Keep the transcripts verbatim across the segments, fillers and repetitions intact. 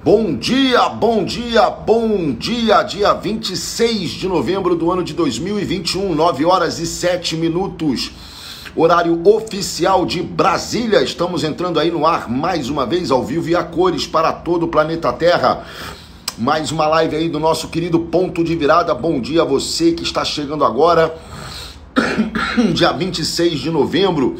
Bom dia, bom dia, bom dia, dia vinte e seis de novembro do ano de dois mil e vinte e um, nove horas e sete minutos, horário oficial de Brasília. Estamos entrando aí no ar mais uma vez, ao vivo e a cores para todo o planeta Terra. Mais uma live aí do nosso querido Ponto de Virada. Bom dia a você que está chegando agora, dia vinte e seis de novembro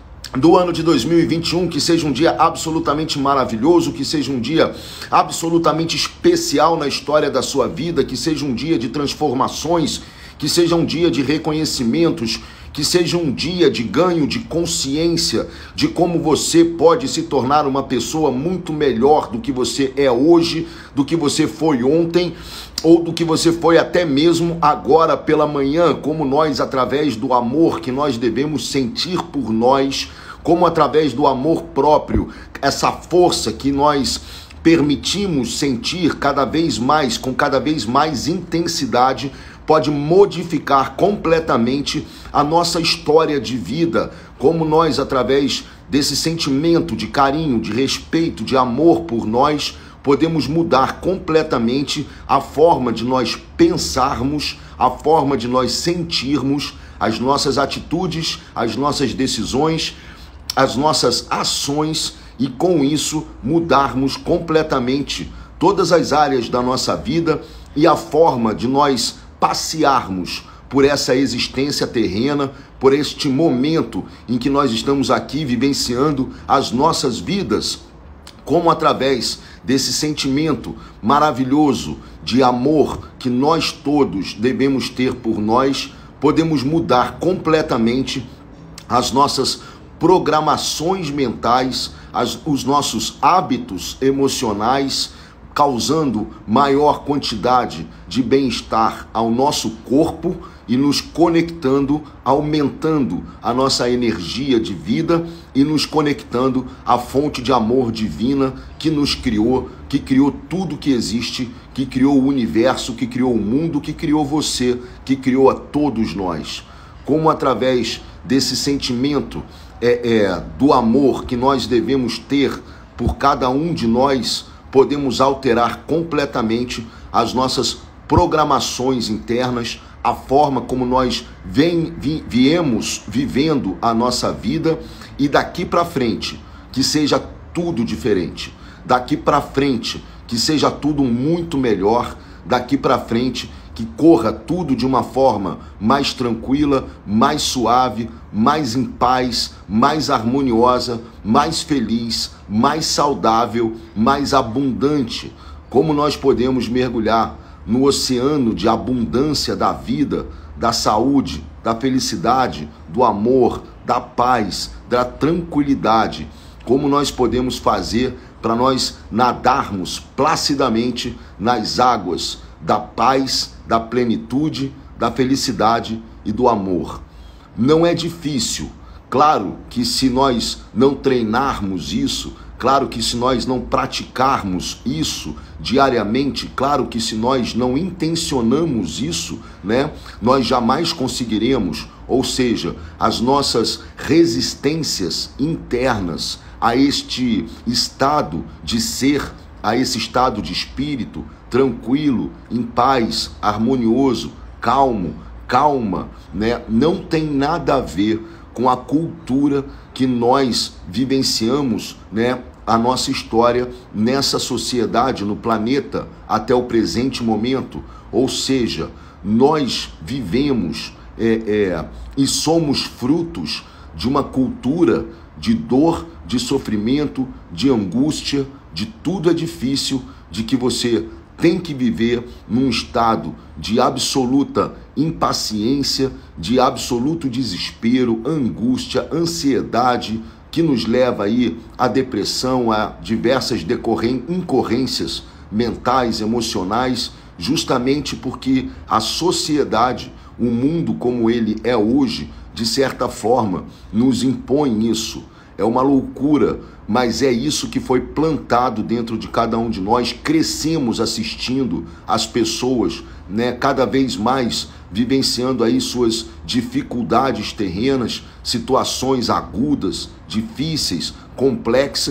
do ano de dois mil e vinte e um, que seja um dia absolutamente maravilhoso, que seja um dia absolutamente especial na história da sua vida, que seja um dia de transformações, que seja um dia de reconhecimentos, que seja um dia de ganho de consciência de como você pode se tornar uma pessoa muito melhor do que você é hoje, do que você foi ontem, ou do que você foi até mesmo agora pela manhã, como nós, através do amor que nós devemos sentir por nós, como através do amor próprio, essa força que nós permitimos sentir cada vez mais, com cada vez mais intensidade, pode modificar completamente a nossa história de vida, como nós, através desse sentimento de carinho, de respeito, de amor por nós, podemos mudar completamente a forma de nós pensarmos, a forma de nós sentirmos, as nossas atitudes, as nossas decisões, as nossas ações e com isso mudarmos completamente todas as áreas da nossa vida e a forma de nós passearmos por essa existência terrena, por este momento em que nós estamos aqui vivenciando as nossas vidas, como através desse sentimento maravilhoso de amor que nós todos devemos ter por nós, podemos mudar completamente as nossas programações mentais, as, os nossos hábitos emocionais, causando maior quantidade de bem-estar ao nosso corpo e nos conectando, aumentando a nossa energia de vida e nos conectando à fonte de amor divina que nos criou, que criou tudo que existe, que criou o universo, que criou o mundo, que criou você, que criou a todos nós. Como através desse sentimento é, é, do amor que nós devemos ter por cada um de nós, podemos alterar completamente as nossas programações internas, a forma como nós vem, vi, viemos vivendo a nossa vida, e daqui para frente que seja tudo diferente, daqui para frente que seja tudo muito melhor, daqui para frente que corra tudo de uma forma mais tranquila, mais suave, mais em paz, mais harmoniosa, mais feliz, mais saudável, mais abundante. Como nós podemos mergulhar no oceano de abundância da vida, da saúde, da felicidade, do amor, da paz, da tranquilidade. Como nós podemos fazer para nós nadarmos placidamente nas águas da paz, da plenitude, da felicidade e do amor. Não é difícil. Claro que se nós não treinarmos isso, claro que se nós não praticarmos isso diariamente, claro que se nós não intencionamos isso, né, nós jamais conseguiremos, ou seja, as nossas resistências internas a este estado de ser, a esse estado de espírito tranquilo, em paz, harmonioso, calmo, calma, né, não tem nada a ver com a cultura que nós vivenciamos, né, a nossa história nessa sociedade, no planeta, até o presente momento. Ou seja, nós vivemos é, é, e somos frutos de uma cultura de dor, de sofrimento, de angústia, de tudo é difícil, de que você tem que viver num estado de absoluta impaciência, de absoluto desespero, angústia, ansiedade, que nos leva aí à depressão, a diversas decorren- incorrências mentais, emocionais, justamente porque a sociedade, o mundo como ele é hoje, de certa forma, nos impõe isso. É uma loucura, mas é isso que foi plantado dentro de cada um de nós. Crescemos assistindo as pessoas, né, cada vez mais vivenciando aí suas dificuldades terrenas, situações agudas, difíceis, complexas,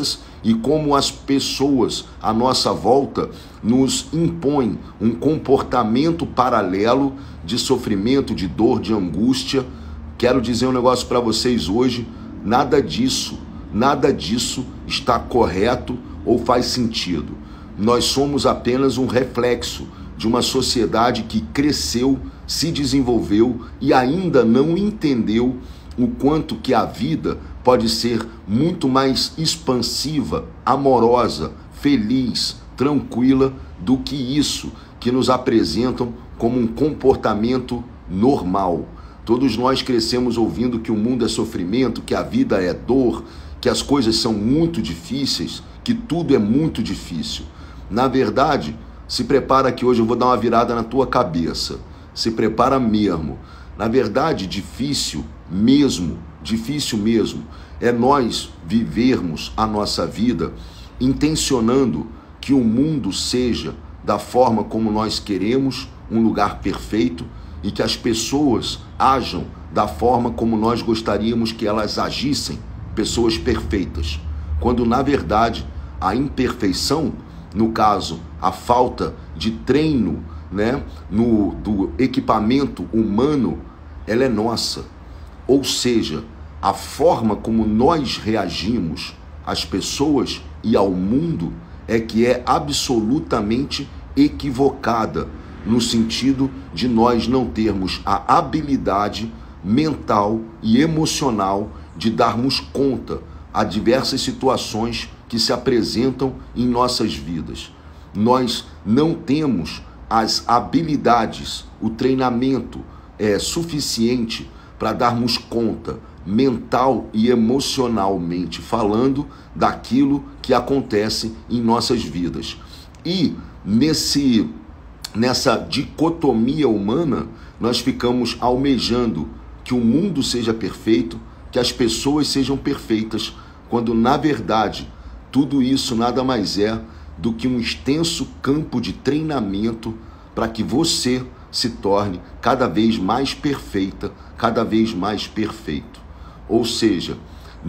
e como as pessoas à nossa volta nos impõem um comportamento paralelo de sofrimento, de dor, de angústia. Quero dizer um negócio para vocês hoje: nada disso, nada disso está correto ou faz sentido. Nós somos apenas um reflexo de uma sociedade que cresceu, se desenvolveu e ainda não entendeu o quanto que a vida pode ser muito mais expansiva, amorosa, feliz, tranquila do que isso que nos apresentam como um comportamento normal. Todos nós crescemos ouvindo que o mundo é sofrimento, que a vida é dor, que as coisas são muito difíceis, que tudo é muito difícil. Na verdade, se prepara que hoje eu vou dar uma virada na tua cabeça. Se prepara mesmo. Na verdade, difícil mesmo, difícil mesmo, é nós vivermos a nossa vida intencionando que o mundo seja da forma como nós queremos, um lugar perfeito, e que as pessoas ajam da forma como nós gostaríamos que elas agissem, pessoas perfeitas. Quando, na verdade, a imperfeição, no caso, a falta de treino, né, no, do equipamento humano, ela é nossa. Ou seja, a forma como nós reagimos às pessoas e ao mundo é que é absolutamente equivocada, no sentido de nós não termos a habilidade mental e emocional de darmos conta a diversas situações que se apresentam em nossas vidas. Nós não temos as habilidades, o treinamento é suficiente para darmos conta, mental e emocionalmente falando, daquilo que acontece em nossas vidas. E nesse, nessa dicotomia humana, nós ficamos almejando que o mundo seja perfeito, que as pessoas sejam perfeitas, quando na verdade tudo isso nada mais é do que um extenso campo de treinamento para que você se torne cada vez mais perfeita, cada vez mais perfeito. Ou seja,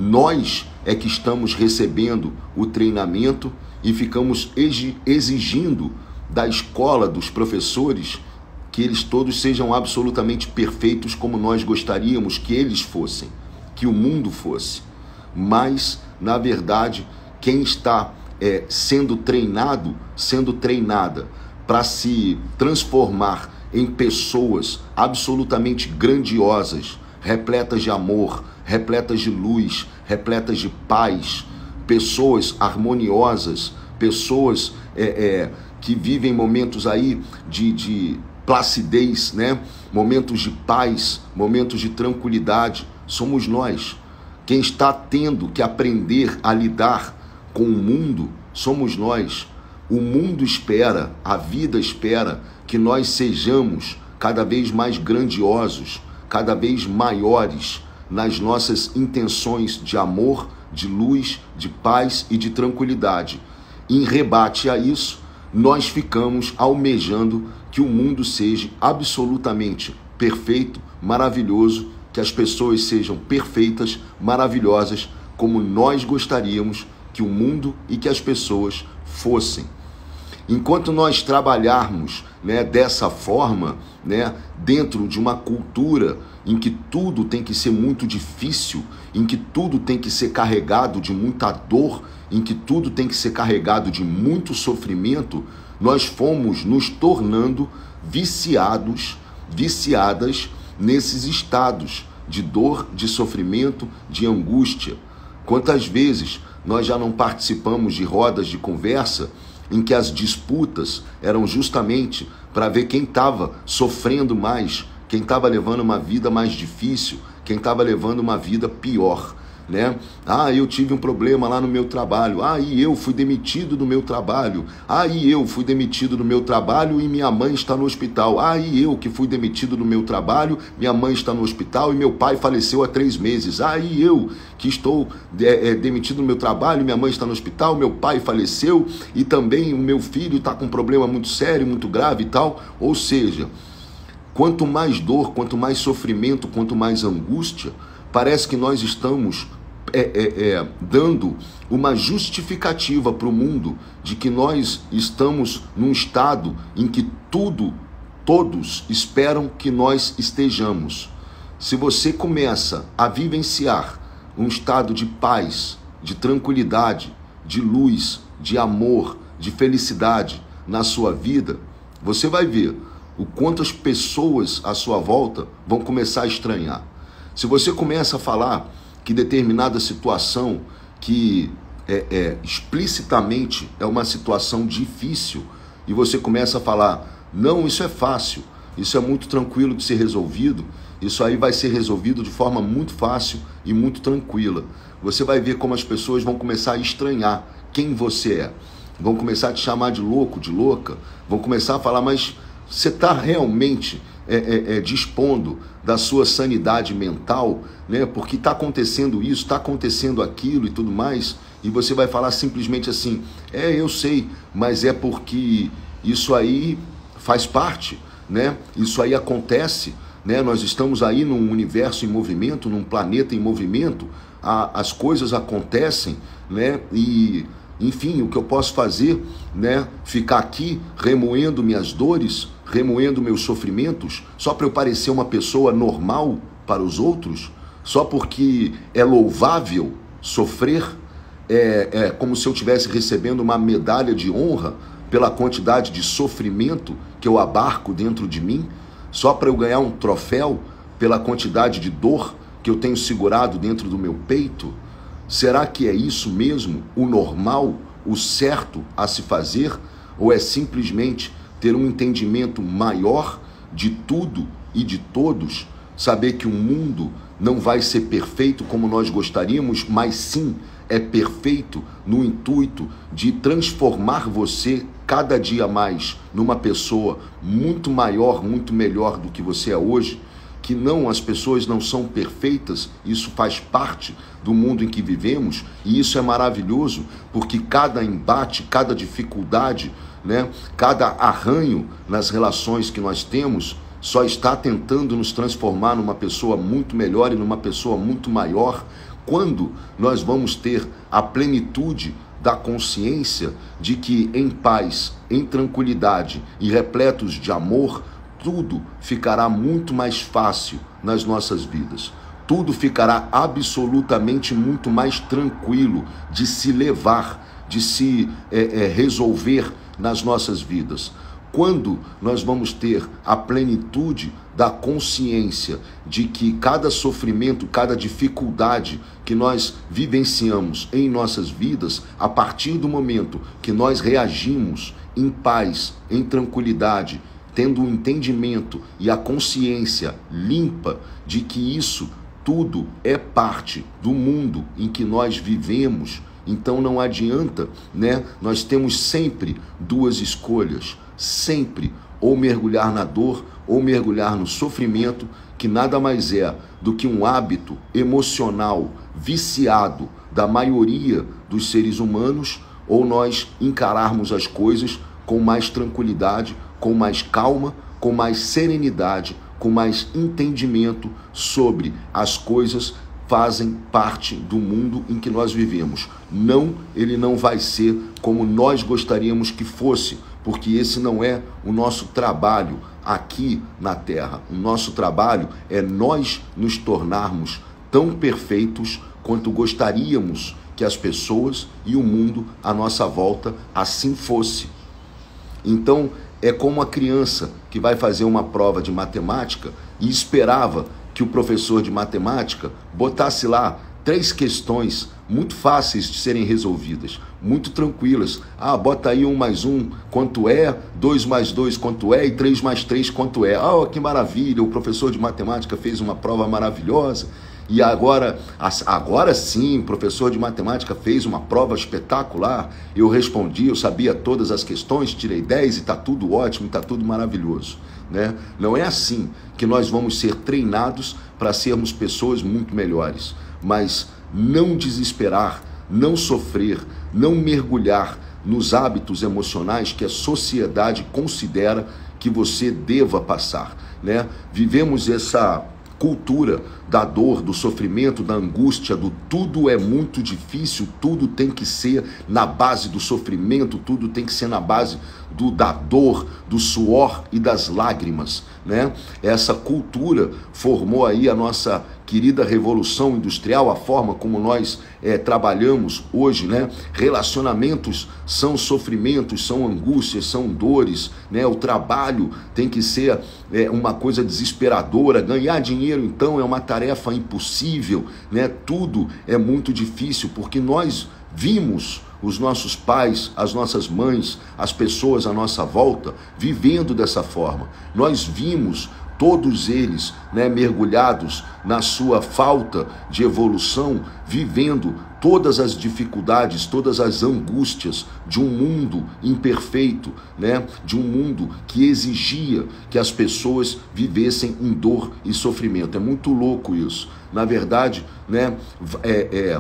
nós é que estamos recebendo o treinamento e ficamos exigindo da escola, dos professores, que eles todos sejam absolutamente perfeitos como nós gostaríamos que eles fossem, que o mundo fosse. Mas, na verdade, quem está é, sendo treinado, sendo treinada para se transformar em pessoas absolutamente grandiosas, repletas de amor, repletas de luz, repletas de paz, pessoas harmoniosas, pessoas é, é, que vivem momentos aí de, de placidez, né? Momentos de paz, momentos de tranquilidade, somos nós. Quem está tendo que aprender a lidar com o mundo somos nós. O mundo espera, a vida espera que nós sejamos cada vez mais grandiosos, cada vez maiores nas nossas intenções de amor, de luz, de paz e de tranquilidade. Em rebate a isso, nós ficamos almejando que o mundo seja absolutamente perfeito, maravilhoso, que as pessoas sejam perfeitas, maravilhosas, como nós gostaríamos que o mundo e que as pessoas fossem. Enquanto nós trabalharmos, né, dessa forma, né, dentro de uma cultura em que tudo tem que ser muito difícil, em que tudo tem que ser carregado de muita dor, em que tudo tem que ser carregado de muito sofrimento, nós fomos nos tornando viciados, viciadas nesses estados de dor, de sofrimento, de angústia. Quantas vezes nós já não participamos de rodas de conversa em que as disputas eram justamente para ver quem estava sofrendo mais, quem estava levando uma vida mais difícil, quem estava levando uma vida pior, né? Ah, eu tive um problema lá no meu trabalho. Ah, e eu fui demitido do meu trabalho. Ah, e eu fui demitido do meu trabalho e minha mãe está no hospital. Ah, e eu que fui demitido do meu trabalho, minha mãe está no hospital e meu pai faleceu há três meses. Ah, e eu que estou é, é, demitido do meu trabalho, minha mãe está no hospital, meu pai faleceu e também o meu filho está com um problema muito sério, muito grave e tal. Ou seja, quanto mais dor, quanto mais sofrimento, quanto mais angústia, parece que nós estamos é, é, é, dando uma justificativa para o mundo de que nós estamos num estado em que tudo, todos esperam que nós estejamos. Se você começa a vivenciar um estado de paz, de tranquilidade, de luz, de amor, de felicidade na sua vida, você vai ver o quanto as pessoas à sua volta vão começar a estranhar. Se você começa a falar que determinada situação que é, é, explicitamente é uma situação difícil e você começa a falar, não, isso é fácil, isso é muito tranquilo de ser resolvido, isso aí vai ser resolvido de forma muito fácil e muito tranquila. Você vai ver como as pessoas vão começar a estranhar quem você é. Vão começar a te chamar de louco, de louca, vão começar a falar, mas você está realmente é, é, é, dispondo da sua sanidade mental, né? Porque está acontecendo isso, está acontecendo aquilo e tudo mais, e você vai falar simplesmente assim, é, eu sei, mas é porque isso aí faz parte, né? Isso aí acontece, né? Nós estamos aí num universo em movimento, num planeta em movimento, a, as coisas acontecem, né? E enfim, o que eu posso fazer, né? Ficar aqui remoendo minhas dores, remoendo meus sofrimentos, só para eu parecer uma pessoa normal para os outros, só porque é louvável sofrer, é, é como se eu estivesse recebendo uma medalha de honra pela quantidade de sofrimento que eu abarco dentro de mim, só para eu ganhar um troféu pela quantidade de dor que eu tenho segurado dentro do meu peito. Será que é isso mesmo, o normal, o certo a se fazer? Ou é simplesmente ter um entendimento maior de tudo e de todos, saber que o mundo não vai ser perfeito como nós gostaríamos, mas sim é perfeito no intuito de transformar você cada dia mais numa pessoa muito maior, muito melhor do que você é hoje? Que não, as pessoas não são perfeitas, isso faz parte do mundo em que vivemos, e isso é maravilhoso, porque cada embate, cada dificuldade, né, cada arranho nas relações que nós temos, só está tentando nos transformar numa pessoa muito melhor e numa pessoa muito maior. Quando nós vamos ter a plenitude da consciência de que em paz, em tranquilidade e repletos de amor, tudo ficará muito mais fácil nas nossas vidas. Tudo ficará absolutamente muito mais tranquilo de se levar, de se é, é, resolver nas nossas vidas. Quando nós vamos ter a plenitude da consciência de que cada sofrimento, cada dificuldade que nós vivenciamos em nossas vidas, a partir do momento que nós reagimos em paz, em tranquilidade, tendo o entendimento e a consciência limpa de que isso tudo é parte do mundo em que nós vivemos, então não adianta, né? Nós temos sempre duas escolhas, sempre, ou mergulhar na dor ou mergulhar no sofrimento, que nada mais é do que um hábito emocional viciado da maioria dos seres humanos, ou nós encararmos as coisas com mais tranquilidade, com mais calma, com mais serenidade, com mais entendimento sobre as coisas fazem parte do mundo em que nós vivemos. Não, ele não vai ser como nós gostaríamos que fosse, porque esse não é o nosso trabalho aqui na Terra. O nosso trabalho é nós nos tornarmos tão perfeitos quanto gostaríamos que as pessoas e o mundo à nossa volta assim fosse. Então, é como a criança que vai fazer uma prova de matemática e esperava que o professor de matemática botasse lá três questões muito fáceis de serem resolvidas, muito tranquilas. Ah, bota aí um mais um quanto é, dois mais dois quanto é e três mais três quanto é. Ah, que maravilha, o professor de matemática fez uma prova maravilhosa. E agora, agora sim, o professor de matemática fez uma prova espetacular. Eu respondi, eu sabia todas as questões, tirei dez e está tudo ótimo, está tudo maravilhoso, né? Não é assim que nós vamos ser treinados para sermos pessoas muito melhores. Mas não desesperar, não sofrer, não mergulhar nos hábitos emocionais que a sociedade considera que você deva passar, né? Vivemos essa cultura da dor, do sofrimento, da angústia, do tudo é muito difícil, tudo tem que ser na base do sofrimento, tudo tem que ser na base do, da dor, do suor e das lágrimas, né? Essa cultura formou aí a nossa querida revolução industrial, a forma como nós é, trabalhamos hoje, né? Relacionamentos são sofrimentos, são angústias, são dores, né? O trabalho tem que ser é, uma coisa desesperadora, ganhar dinheiro então é uma tarefa impossível, né? Tudo é muito difícil porque nós vimos os nossos pais, as nossas mães, as pessoas à nossa volta vivendo dessa forma. Nós vimos todos eles, né, mergulhados na sua falta de evolução, vivendo todas as dificuldades, todas as angústias de um mundo imperfeito, né, de um mundo que exigia que as pessoas vivessem em dor e sofrimento. É muito louco isso. Na verdade, né, é,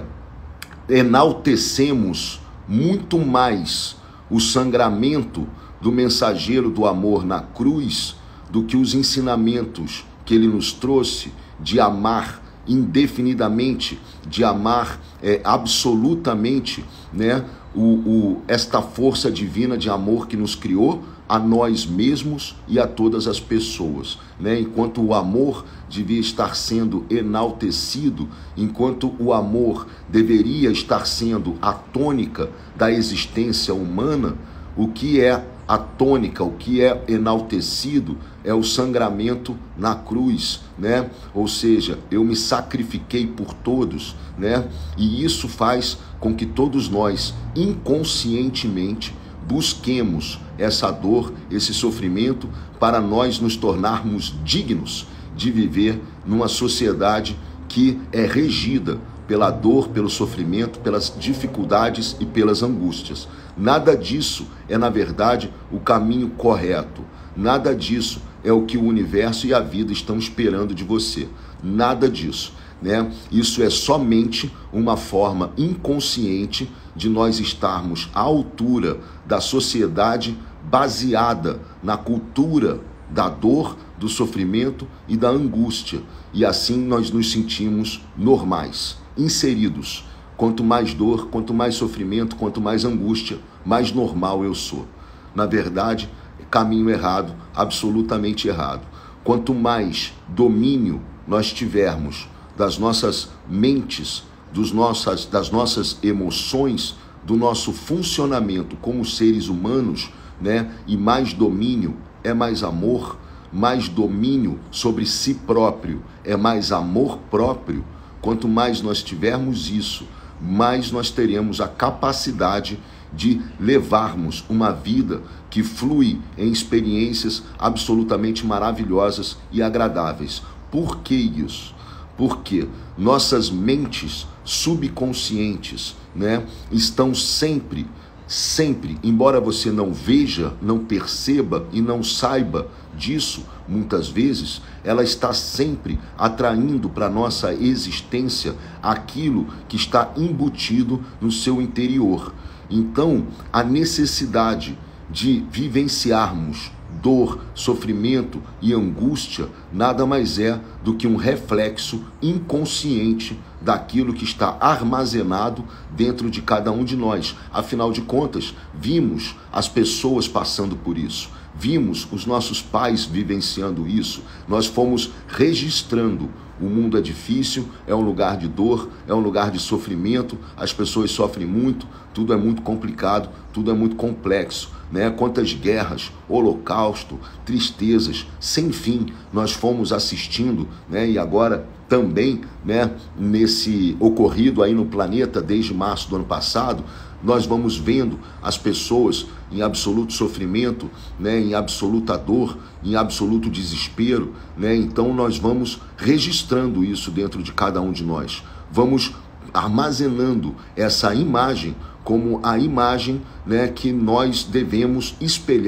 é, enaltecemos muito mais o sangramento do mensageiro do amor na cruz do que os ensinamentos que ele nos trouxe de amar indefinidamente, de amar é, absolutamente, né, o, o, esta força divina de amor que nos criou, a nós mesmos e a todas as pessoas, né? Enquanto o amor devia estar sendo enaltecido, enquanto o amor deveria estar sendo a tônica da existência humana, o que é a tônica, o que é enaltecido é o sangramento na cruz, né? Ou seja, eu me sacrifiquei por todos, né? E isso faz com que todos nós, inconscientemente, busquemos essa dor, esse sofrimento, para nós nos tornarmos dignos de viver numa sociedade que é regida pela dor, pelo sofrimento, pelas dificuldades e pelas angústias. Nada disso é, na verdade, o caminho correto. Nada disso é o que o universo e a vida estão esperando de você. Nada disso, né? Isso é somente uma forma inconsciente de nós estarmos à altura da sociedade baseada na cultura da dor, do sofrimento e da angústia. E assim nós nos sentimos normais, inseridos. Quanto mais dor, quanto mais sofrimento, quanto mais angústia, mais normal eu sou. Na verdade, caminho errado, absolutamente errado. Quanto mais domínio nós tivermos das nossas mentes, dos nossas, das nossas emoções, do nosso funcionamento como seres humanos, né? E mais domínio é mais amor, mais domínio sobre si próprio é mais amor próprio. Quanto mais nós tivermos isso, mais nós teremos a capacidade de levarmos uma vida que flui em experiências absolutamente maravilhosas e agradáveis. Por que isso? Porque nossas mentes subconscientes, né, estão sempre, sempre, embora você não veja, não perceba e não saiba disso, muitas vezes, ela está sempre atraindo para a nossa existência aquilo que está embutido no seu interior. Então, a necessidade de vivenciarmos dor, sofrimento e angústia nada mais é do que um reflexo inconsciente daquilo que está armazenado dentro de cada um de nós. Afinal de contas, vimos as pessoas passando por isso, vimos os nossos pais vivenciando isso, nós fomos registrando. O mundo é difícil, é um lugar de dor, é um lugar de sofrimento, as pessoas sofrem muito, tudo é muito complicado, tudo é muito complexo, né? Quantas guerras, holocausto, tristezas, sem fim, nós fomos assistindo, né? E agora também, né, nesse ocorrido aí no planeta desde março do ano passado, nós vamos vendo as pessoas em absoluto sofrimento, né, em absoluta dor, em absoluto desespero, né? Então nós vamos registrando isso dentro de cada um de nós. Vamos armazenando essa imagem como a imagem, né, que nós devemos espelhar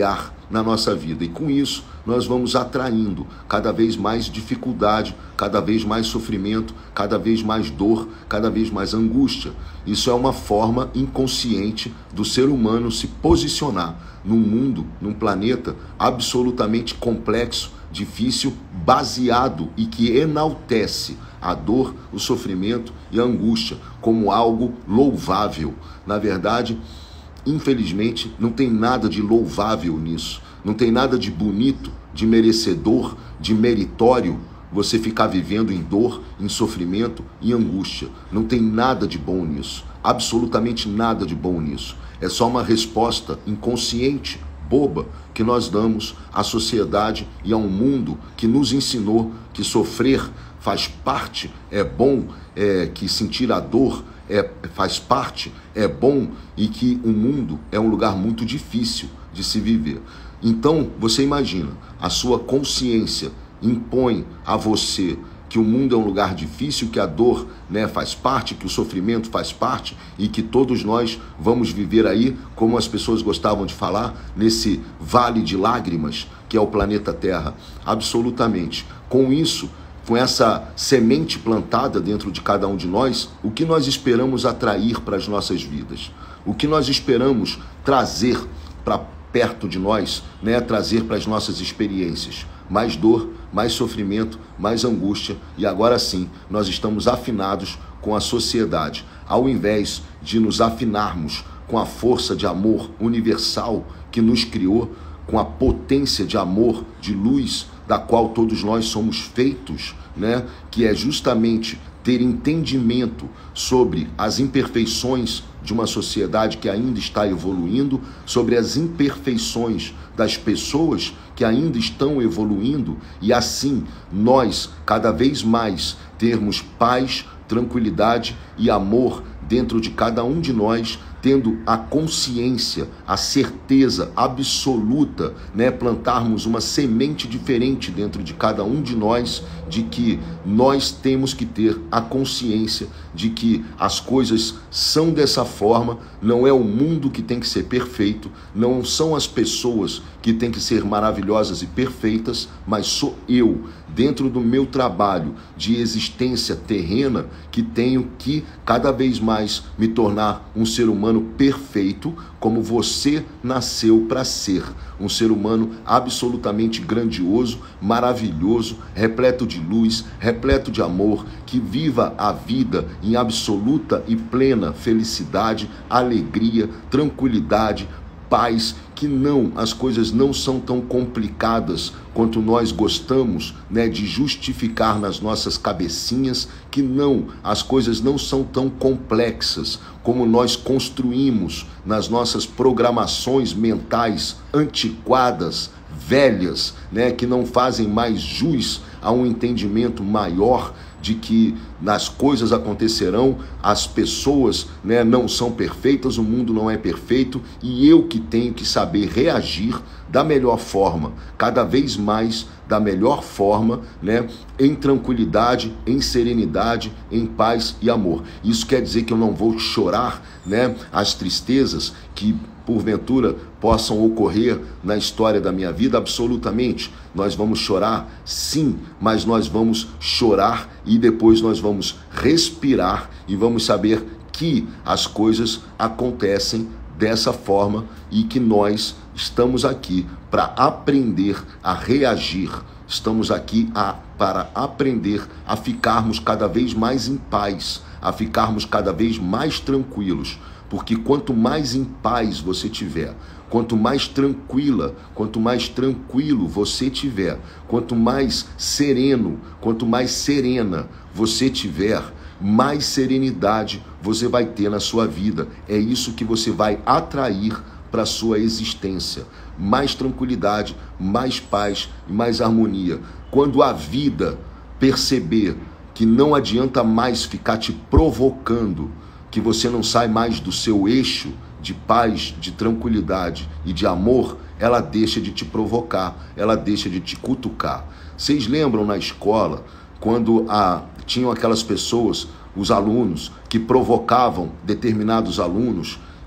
na nossa vida. E com isso, nós vamos atraindo cada vez mais dificuldade, cada vez mais sofrimento, cada vez mais dor, cada vez mais angústia. Isso é uma forma inconsciente do ser humano se posicionar num mundo, num planeta absolutamente complexo, difícil, baseado e que enaltece a dor, o sofrimento e a angústia como algo louvável. Na verdade, infelizmente, não tem nada de louvável nisso. Não tem nada de bonito, de merecedor, de meritório você ficar vivendo em dor, em sofrimento e angústia. Não tem nada de bom nisso. Absolutamente nada de bom nisso. É só uma resposta inconsciente, boba, que nós damos à sociedade e a um mundo que nos ensinou que sofrer faz parte, é bom, é, que sentir a dor é, faz parte, é bom, e que o mundo é um lugar muito difícil de se viver. Então, você imagina, a sua consciência impõe a você que o mundo é um lugar difícil, que a dor, né, faz parte, que o sofrimento faz parte e que todos nós vamos viver aí, como as pessoas gostavam de falar, nesse vale de lágrimas que é o planeta Terra. Absolutamente. Com isso, com essa semente plantada dentro de cada um de nós, o que nós esperamos atrair para as nossas vidas? O que nós esperamos trazer para perto de nós, né? Trazer para as nossas experiências? Mais dor, mais sofrimento, mais angústia, e agora sim, nós estamos afinados com a sociedade, ao invés de nos afinarmos com a força de amor universal que nos criou, com a potência de amor, de luz, da qual todos nós somos feitos, né? Que é justamente ter entendimento sobre as imperfeições de uma sociedade que ainda está evoluindo, sobre as imperfeições das pessoas que ainda estão evoluindo, e assim nós cada vez mais termos paz, tranquilidade e amor dentro de cada um de nós, tendo a consciência, a certeza absoluta, né, plantarmos uma semente diferente dentro de cada um de nós, de que nós temos que ter a consciência de que as coisas são dessa forma, não é o mundo que tem que ser perfeito, não são as pessoas que têm que ser maravilhosas e perfeitas, mas sou eu, dentro do meu trabalho de existência terrena, que tenho que cada vez mais me tornar um ser humano perfeito, como você nasceu para ser, um ser humano absolutamente grandioso, maravilhoso, repleto de luz, repleto de amor, que viva a vida em absoluta e plena felicidade, alegria, tranquilidade, paz, que não, as coisas não são tão complicadas quanto nós gostamos, né, de justificar nas nossas cabecinhas, que não, as coisas não são tão complexas como nós construímos nas nossas programações mentais antiquadas, velhas, né, que não fazem mais jus a um entendimento maior de que as coisas acontecerão, as pessoas, né, não são perfeitas, o mundo não é perfeito, e eu que tenho que saber reagir da melhor forma, cada vez mais da melhor forma, né, em tranquilidade, em serenidade, em paz e amor. Isso quer dizer que eu não vou chorar, né, as tristezas que porventura possam ocorrer na história da minha vida? Absolutamente. Nós vamos chorar, sim, mas nós vamos chorar e depois nós vamos respirar e vamos saber que as coisas acontecem dessa forma e que nós estamos aqui para aprender a reagir. Estamos aqui a, para aprender a ficarmos cada vez mais em paz, a ficarmos cada vez mais tranquilos. Porque quanto mais em paz você tiver, quanto mais tranquila, quanto mais tranquilo você tiver, quanto mais sereno, quanto mais serena você tiver, mais serenidade você vai ter na sua vida. É isso que você vai atrair para a sua existência. Mais tranquilidade, mais paz e mais harmonia. Quando a vida perceber que não adianta mais ficar te provocando, que você não sai mais do seu eixo de paz, de tranquilidade e de amor, ela deixa de te provocar, ela deixa de te cutucar. Vocês lembram na escola, quando a, tinham aquelas pessoas, os alunos, que provocavam determinados alunos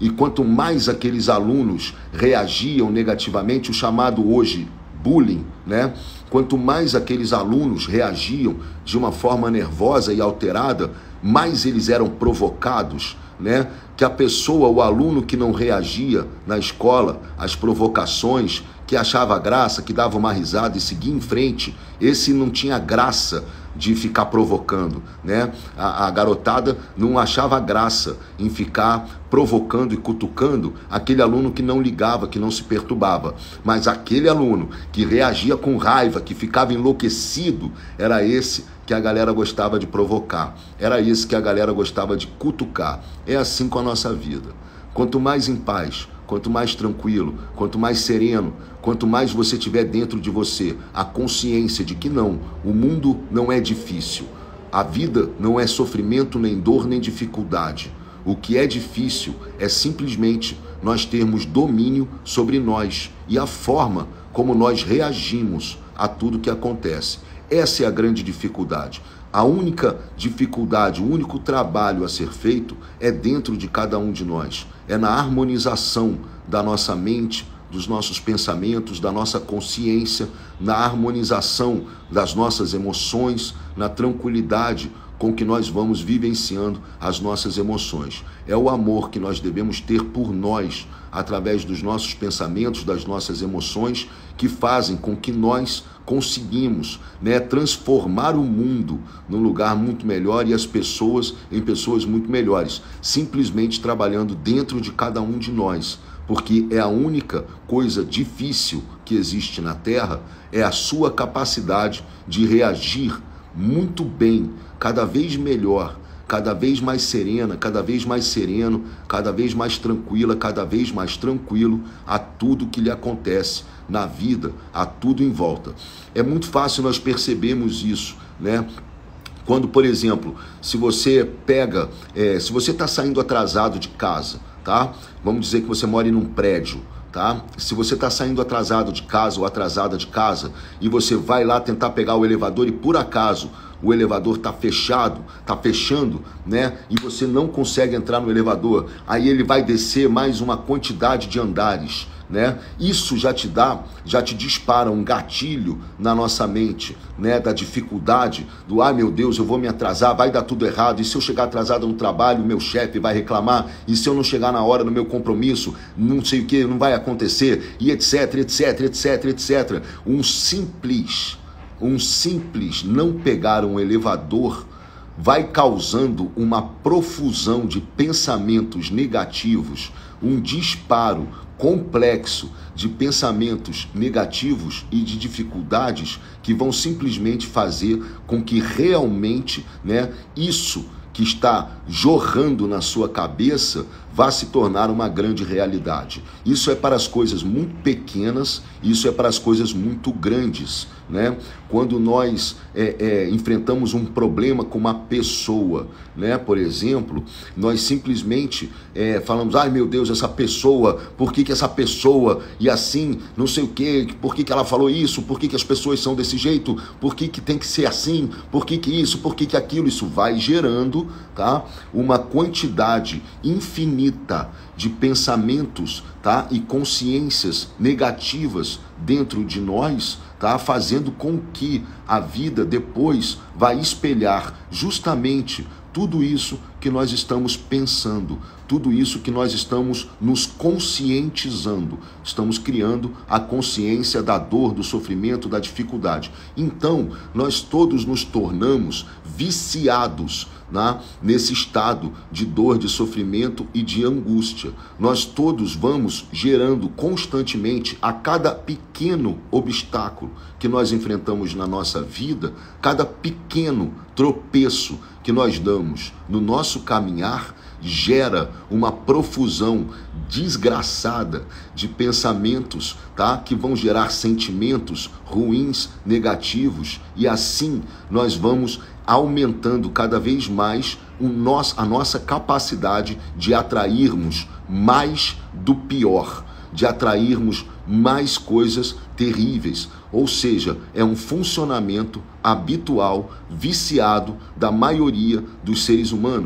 E quanto mais aqueles alunos reagiam negativamente, o chamado hoje bullying, né? Quanto mais aqueles alunos reagiam de uma forma nervosa e alterada, mais eles eram provocados, né? Que a pessoa, o aluno que não reagia na escola às provocações, que achava graça, que dava uma risada e seguia em frente, esse não tinha graça de ficar provocando, né? A, a garotada não achava graça em ficar provocando e cutucando aquele aluno que não ligava, que não se perturbava. Mas aquele aluno que reagia com raiva, que ficava enlouquecido, era esse que a galera gostava de provocar. Era esse que a galera gostava de cutucar. É assim com a nossa vida. Quanto mais em paz, quanto mais tranquilo, quanto mais sereno, quanto mais você tiver dentro de você a consciência de que não, o mundo não é difícil. A vida não é sofrimento, nem dor, nem dificuldade. O que é difícil é simplesmente nós termos domínio sobre nós e a forma como nós reagimos a tudo que acontece. Essa é a grande dificuldade. A única dificuldade, o único trabalho a ser feito é dentro de cada um de nós. É na harmonização da nossa mente, dos nossos pensamentos, da nossa consciência, na harmonização das nossas emoções, na tranquilidade com que nós vamos vivenciando as nossas emoções. É o amor que nós devemos ter por nós, através dos nossos pensamentos, das nossas emoções, que fazem com que nós conseguimos, né, transformar o mundo num lugar muito melhor e as pessoas em pessoas muito melhores, simplesmente trabalhando dentro de cada um de nós, porque é a única coisa difícil que existe na Terra, é a sua capacidade de reagir muito bem, cada vez melhor, cada vez mais serena, cada vez mais sereno, cada vez mais tranquila, cada vez mais tranquilo a tudo que lhe acontece na vida, a tudo em volta. É muito fácil nós percebermos isso, né? Quando, por exemplo, se você pega, é, se você está saindo atrasado de casa, tá? Vamos dizer que você mora em um prédio, tá? Se você está saindo atrasado de casa ou atrasada de casa e você vai lá tentar pegar o elevador e por acaso o elevador está fechado, está fechando, né? E você não consegue entrar no elevador, aí ele vai descer mais uma quantidade de andares, né? Isso já te dá, já te dispara um gatilho na nossa mente, né? Da dificuldade, do ai meu Deus, eu vou me atrasar, vai dar tudo errado, e se eu chegar atrasado no trabalho, o meu chefe vai reclamar, e se eu não chegar na hora no meu compromisso, não sei o que, não vai acontecer, e etc, etc, etc, etcétera. Um simples, um simples não pegar um elevador vai causando uma profusão de pensamentos negativos, um disparo complexo de pensamentos negativos e de dificuldades que vão simplesmente fazer com que realmente, né, isso que está jorrando na sua cabeça vá se tornar uma grande realidade. Isso é para as coisas muito pequenas, isso é para as coisas muito grandes, né? Quando nós é, é, enfrentamos um problema com uma pessoa, né? Por exemplo, nós simplesmente é, falamos, ai meu Deus, essa pessoa, por que que essa pessoa, e assim, não sei o que, por que que ela falou isso, por que que as pessoas são desse jeito, por que que tem que ser assim, por que que isso, por que que aquilo, isso vai gerando, tá? Uma quantidade infinita de pensamentos, tá? E consciências negativas dentro de nós, tá? Fazendo com que a vida depois vai espelhar justamente tudo isso que nós estamos pensando, tudo isso que nós estamos nos conscientizando, estamos criando a consciência da dor, do sofrimento, da dificuldade. Então, nós todos nos tornamos viciados, né, nesse estado de dor, de sofrimento e de angústia. Nós todos vamos gerando constantemente, a cada pequeno obstáculo que nós enfrentamos na nossa vida, cada pequeno tropeço que nós damos no nosso caminhar, gera uma profusão desgraçada de pensamentos, tá? Que vão gerar sentimentos ruins, negativos, e assim nós vamos aumentando cada vez mais o nosso, a nossa capacidade de atrairmos mais do pior, de atrairmos mais coisas terríveis. Ou seja, é um funcionamento habitual, viciado da maioria dos seres humanos.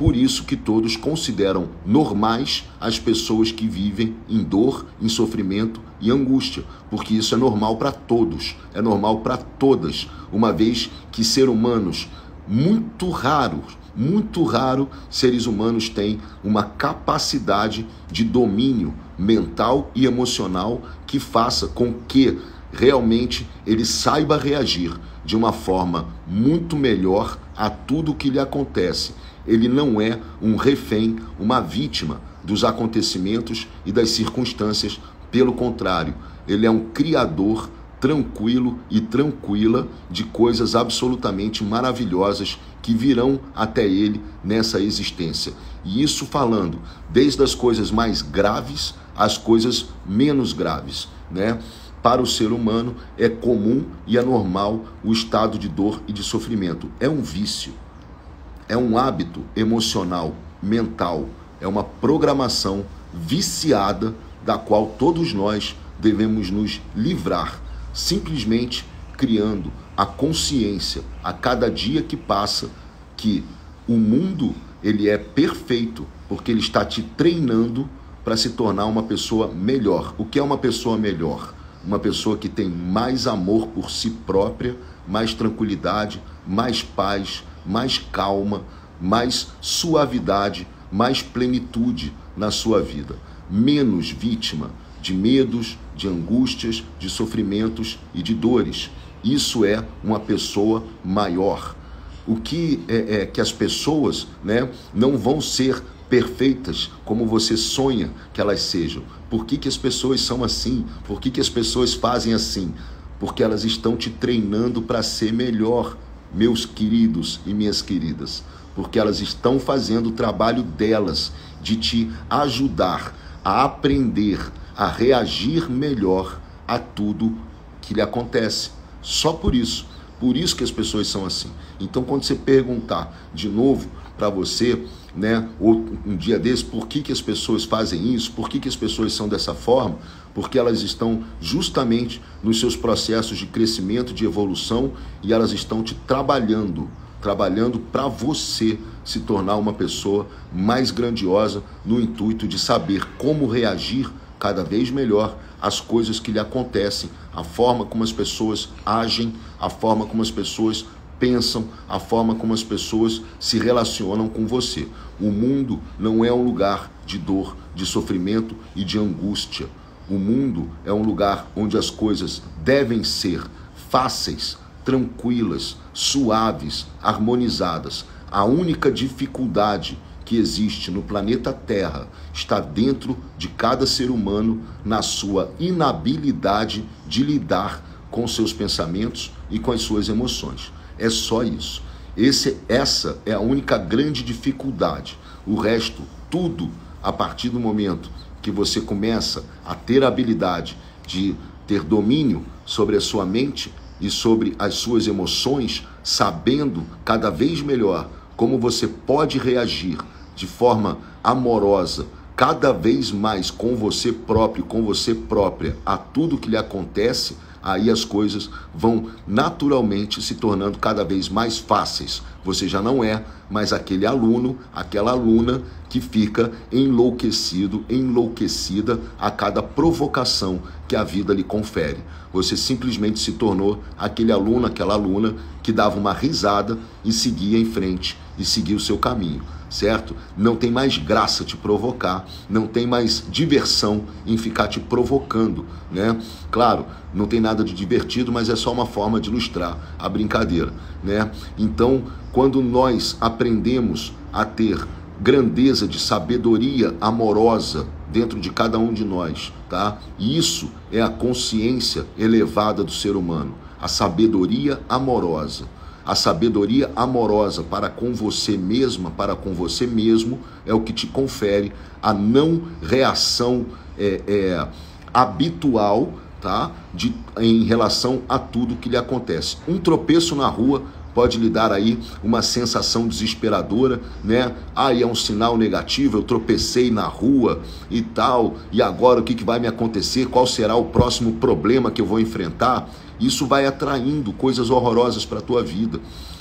Por isso que todos consideram normais as pessoas que vivem em dor, em sofrimento e angústia, porque isso é normal para todos, é normal para todas, uma vez que seres humanos muito raros, muito raro, seres humanos têm uma capacidade de domínio mental e emocional que faça com que realmente ele saiba reagir de uma forma muito melhor a tudo que lhe acontece. Ele não é um refém, uma vítima dos acontecimentos e das circunstâncias. Pelo contrário, ele é um criador tranquilo e tranquila de coisas absolutamente maravilhosas que virão até ele nessa existência. E isso falando desde as coisas mais graves às coisas menos graves, né? Para o ser humano é comum e é normal o estado de dor e de sofrimento. É um vício, é um hábito emocional, mental, é uma programação viciada da qual todos nós devemos nos livrar, simplesmente criando a consciência a cada dia que passa que o mundo ele é perfeito porque ele está te treinando para se tornar uma pessoa melhor. O que é uma pessoa melhor? Uma pessoa que tem mais amor por si própria, mais tranquilidade, mais paz, mais calma, mais suavidade, mais plenitude na sua vida. Menos vítima de medos, de angústias, de sofrimentos e de dores. Isso é uma pessoa maior. O que é, é que as pessoas, né, não vão ser perfeitas como você sonha que elas sejam. Por que que as pessoas são assim? Por que que as pessoas fazem assim? Porque elas estão te treinando para ser melhor, meus queridos e minhas queridas. Porque elas estão fazendo o trabalho delas de te ajudar a aprender, a reagir melhor a tudo que lhe acontece. Só por isso. Por isso que as pessoas são assim. Então, quando você perguntar de novo para você, né, ou um dia desse, por que que as pessoas fazem isso, por que que as pessoas são dessa forma, porque elas estão justamente nos seus processos de crescimento, de evolução, e elas estão te trabalhando, trabalhando para você se tornar uma pessoa mais grandiosa no intuito de saber como reagir cada vez melhor às coisas que lhe acontecem, a forma como as pessoas agem, a forma como as pessoas pensam, a forma como as pessoas se relacionam com você. O mundo não é um lugar de dor, de sofrimento e de angústia. O mundo é um lugar onde as coisas devem ser fáceis, tranquilas, suaves, harmonizadas. A única dificuldade que existe no planeta Terra está dentro de cada ser humano na sua inabilidade de lidar com seus pensamentos e com as suas emoções. É só isso. Esse, essa é a única grande dificuldade. O resto, tudo, a partir do momento que você começa a ter a habilidade de ter domínio sobre a sua mente e sobre as suas emoções, sabendo cada vez melhor como você pode reagir de forma amorosa, cada vez mais com você próprio, com você própria, a tudo que lhe acontece, aí as coisas vão naturalmente se tornando cada vez mais fáceis. Você já não é mais aquele aluno, aquela aluna que fica enlouquecido, enlouquecida a cada provocação que a vida lhe confere. Você simplesmente se tornou aquele aluno, aquela aluna que dava uma risada e seguia em frente e seguia o seu caminho, certo? Não tem mais graça te provocar, não tem mais diversão em ficar te provocando, né? Claro, não tem nada de divertido, mas é só uma forma de ilustrar a brincadeira, né? Então, quando nós aprendemos a ter grandeza de sabedoria amorosa dentro de cada um de nós, tá? Isso é a consciência elevada do ser humano, a sabedoria amorosa. A sabedoria amorosa para com você mesma, para com você mesmo, é o que te confere a não reação é, é, habitual, tá? De, em relação a tudo que lhe acontece. Um tropeço na rua pode lhe dar aí uma sensação desesperadora, né? Aí é um sinal negativo, eu tropecei na rua e tal, e agora o que, que vai me acontecer? Qual será o próximo problema que eu vou enfrentar? Isso vai atraindo coisas horrorosas para a tua vida.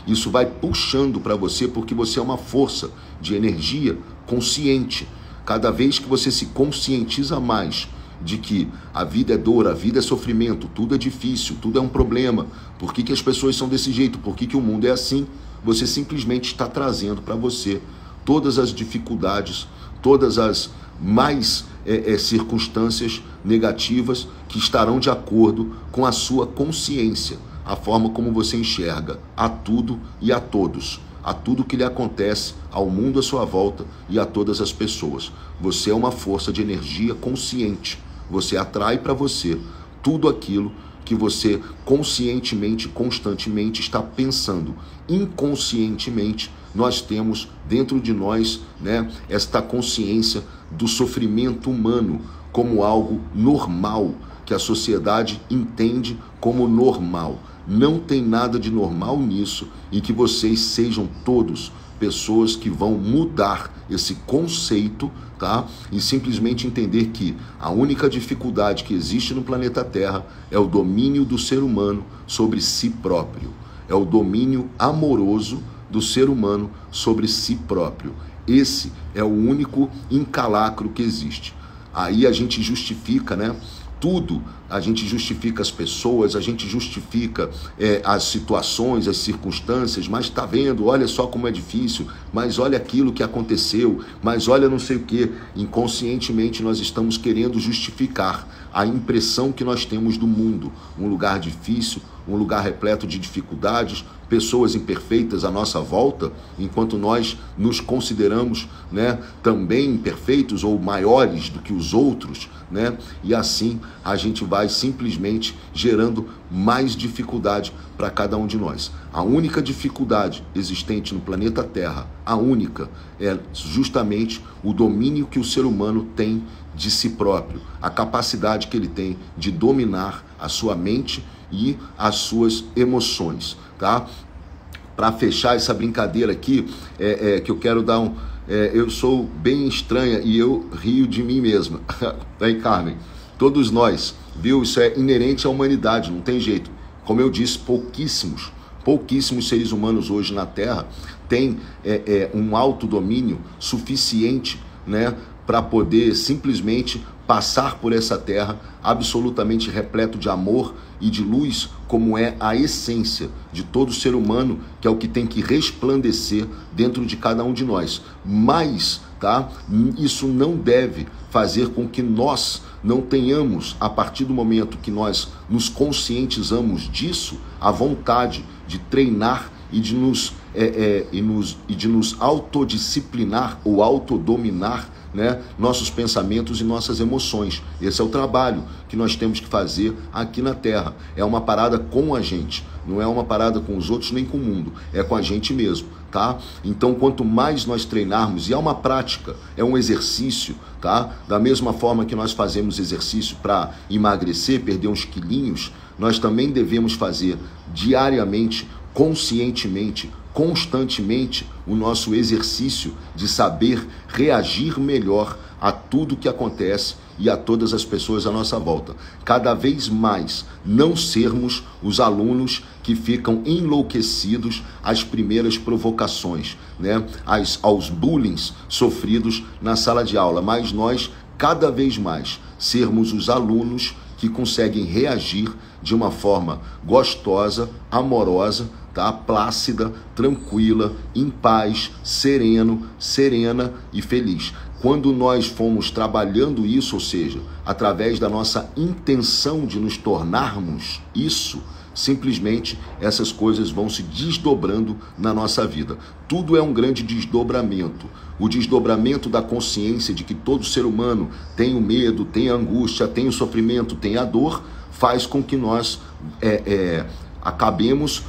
isso vai puxando para você, porque você é uma força de energia consciente. Cada vez que você se conscientiza mais de que a vida é dor, a vida é sofrimento, tudo é difícil, tudo é um problema, por que que as pessoas são desse jeito, por que que o mundo é assim, você simplesmente está trazendo para você todas as dificuldades, todas as mais é, é, circunstâncias negativas que estarão de acordo com a sua consciência, a forma como você enxerga a tudo e a todos, a tudo que lhe acontece, ao mundo à sua volta e a todas as pessoas. Você é uma força de energia consciente, você atrai para você tudo aquilo que você conscientemente, constantemente está pensando. Inconscientemente, nós temos dentro de nós, né, esta consciência do sofrimento humano como algo normal, que a sociedade entende como normal. Não tem nada de normal nisso, e que vocês sejam todos pessoas que vão mudar esse conceito, tá? E simplesmente entender que a única dificuldade que existe no planeta Terra é o domínio do ser humano sobre si próprio. É o domínio amoroso do ser humano sobre si próprio. Esse é o único encalacro que existe. Aí a gente justifica, né? Tudo, a gente justifica as pessoas, a gente justifica é, as situações, as circunstâncias, mas tá vendo, olha só como é difícil, mas olha aquilo que aconteceu, mas olha não sei o que. Inconscientemente nós estamos querendo justificar a impressão que nós temos do mundo, um lugar difícil, um lugar repleto de dificuldades, pessoas imperfeitas à nossa volta, enquanto nós nos consideramos, né, também imperfeitos ou maiores do que os outros, né? E assim a gente vai simplesmente gerando mais dificuldade para cada um de nós. A única dificuldade existente no planeta Terra, a única, é justamente o domínio que o ser humano tem de si próprio, a capacidade que ele tem de dominar a sua mente e as suas emoções, tá? Para fechar essa brincadeira aqui, é, é, que eu quero dar um... É, eu sou bem estranha e eu rio de mim mesma. Aí, Carmen, todos nós, viu? Isso é inerente à humanidade, não tem jeito. Como eu disse, pouquíssimos, pouquíssimos seres humanos hoje na Terra têm é, é, um autodomínio suficiente, né, para poder simplesmente passar por essa terra absolutamente repleto de amor e de luz, como é a essência de todo ser humano, que é o que tem que resplandecer dentro de cada um de nós. Mas, tá, isso não deve fazer com que nós não tenhamos, a partir do momento que nós nos conscientizamos disso, a vontade de treinar e de nos, é, é, e nos, e de nos autodisciplinar ou autodominar, né, nossos pensamentos e nossas emoções. Esse é o trabalho que nós temos que fazer aqui na Terra. É uma parada com a gente, não é uma parada com os outros nem com o mundo, é com a gente mesmo, tá? Então, quanto mais nós treinarmos, e é uma prática, é um exercício, tá? Da mesma forma que nós fazemos exercício para emagrecer, perder uns quilinhos, nós também devemos fazer diariamente, conscientemente, constantemente, o nosso exercício de saber reagir melhor a tudo que acontece e a todas as pessoas à nossa volta. Cada vez mais não sermos os alunos que ficam enlouquecidos às primeiras provocações, né, às, aos bullying sofridos na sala de aula, mas nós cada vez mais sermos os alunos que conseguem reagir de uma forma gostosa, amorosa, tá? Plácida, tranquila, em paz, sereno, serena e feliz. Quando nós fomos trabalhando isso, ou seja, através da nossa intenção de nos tornarmos isso, simplesmente essas coisas vão se desdobrando na nossa vida. Tudo é um grande desdobramento. O desdobramento da consciência de que todo ser humano tem o medo, tem a angústia, tem o sofrimento, tem a dor, faz com que nós é, é, acabemos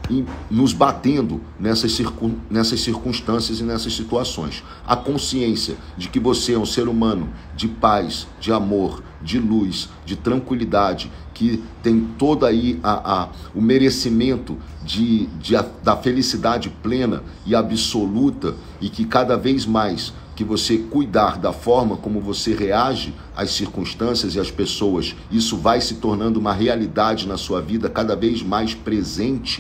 nos batendo nessas, circun, nessas circunstâncias e nessas situações. A consciência de que você é um ser humano de paz, de amor, de luz, de tranquilidade, que tem todo aí a, a, o merecimento de, de, a, da felicidade plena e absoluta, e que cada vez mais que você cuidar da forma como você reage às circunstâncias e às pessoas, isso vai se tornando uma realidade na sua vida cada vez mais presente,